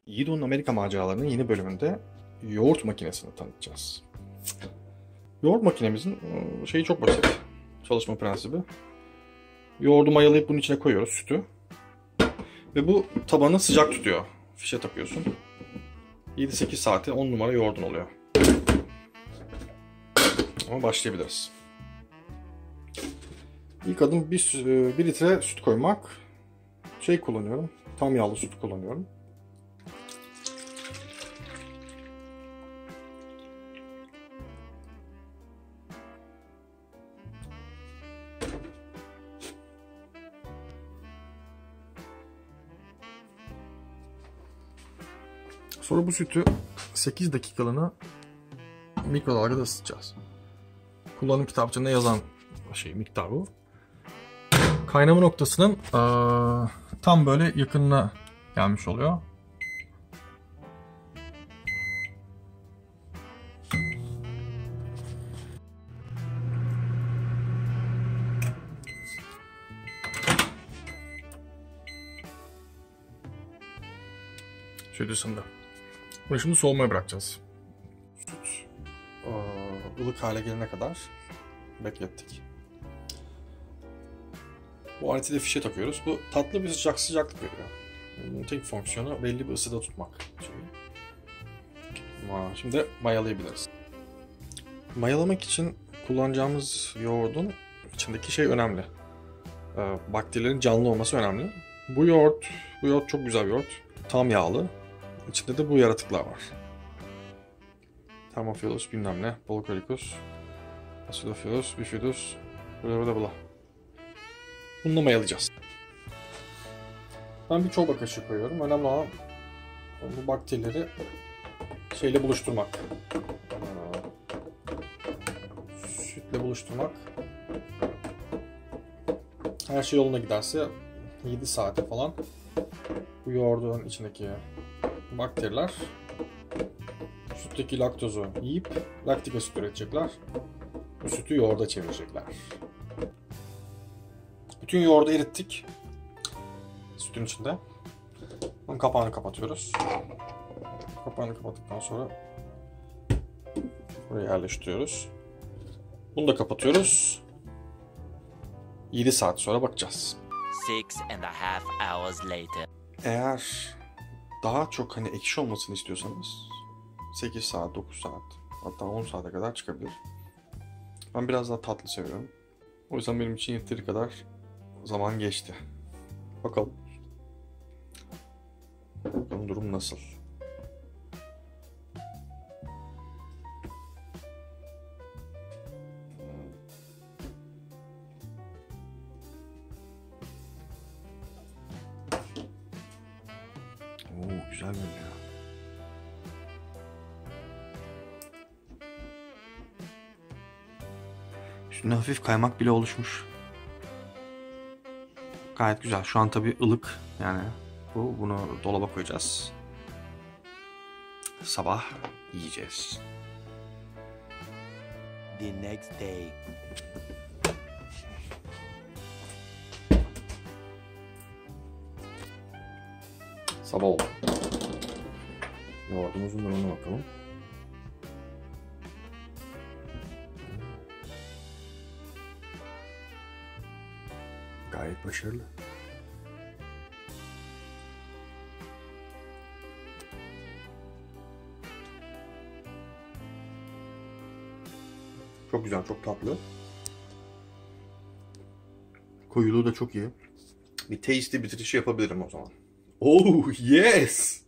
Yiğido'nun Amerika maceralarının yeni bölümünde yoğurt makinesini tanıtacağız. Yoğurt makinemizin şeyi çok basit. Çalışma prensibi. Yoğurdu mayalayıp bunun içine koyuyoruz, sütü. Ve bu tabanı sıcak tutuyor. Fişe takıyorsun. 7-8 saate 10 numara yoğurdun oluyor. Ama başlayabiliriz. İlk adım 1 litre süt koymak. Şey kullanıyorum. Tam yağlı süt kullanıyorum. Sonra bu sütü 8 dakikalığına mikrodalgada ısıtacağız. Kullanım kitapçığında yazan miktar bu. Kaynama noktasının tam böyle yakınına gelmiş oluyor. Süt ısındı. Bunu şimdi soğumaya bırakacağız. Süt ılık hale gelene kadar beklettik. Bu aleti de fişe takıyoruz. Bu tatlı bir sıcaklık veriyor. Bunun tek fonksiyonu belli bir ısıda tutmak. Şimdi mayalayabiliriz. Mayalamak için kullanacağımız yoğurdun içindeki şey önemli. Bakterilerin canlı olması önemli. Bu yoğurt çok güzel bir yoğurt. Tam yağlı. İçinde de bu yaratıklar var. Thermophilus bilmem ne, Polycolicus, Acidophilus, Bifidus, bla bla bla. Bununla mayalayacağız. Ben bir çorba kaşığı koyuyorum. Önemli olan bu bakterileri şeyle buluşturmak. Sütle buluşturmak. Her şey yoluna giderse 7 saate falan bu yoğurdun içindeki bakteriler sütteki laktozu yiyip laktik asit üretecekler. Bu sütü yoğurda çevirecekler. Bütün yoğurdu erittik. Sütün içinde. Bunun kapağını kapatıyoruz. Kapağını kapattıktan sonra buraya yerleştiriyoruz. Bunu da kapatıyoruz. 7 saat sonra bakacağız. 6.5 hours later. Eğer daha çok ekşi olmasını istiyorsanız 8 saat, 9 saat, hatta 10 saate kadar çıkabilir. Ben biraz daha tatlı seviyorum. O yüzden benim için yeteri kadar zaman geçti. Bakalım. Bakalım durum nasıl? Oo, güzel böyle ya. Üstünde hafif kaymak bile oluşmuş. Gayet güzel. Şu an tabii ılık. Yani bunu dolaba koyacağız. Sabah yiyeceğiz. The next day. Sabah oldu. Yoğurdumuzun durumuna bakalım. Gayet başarılı. Çok güzel, çok tatlı. Koyuluğu da çok iyi. Bir tasty bitirişi yapabilirim o zaman. Oh yes!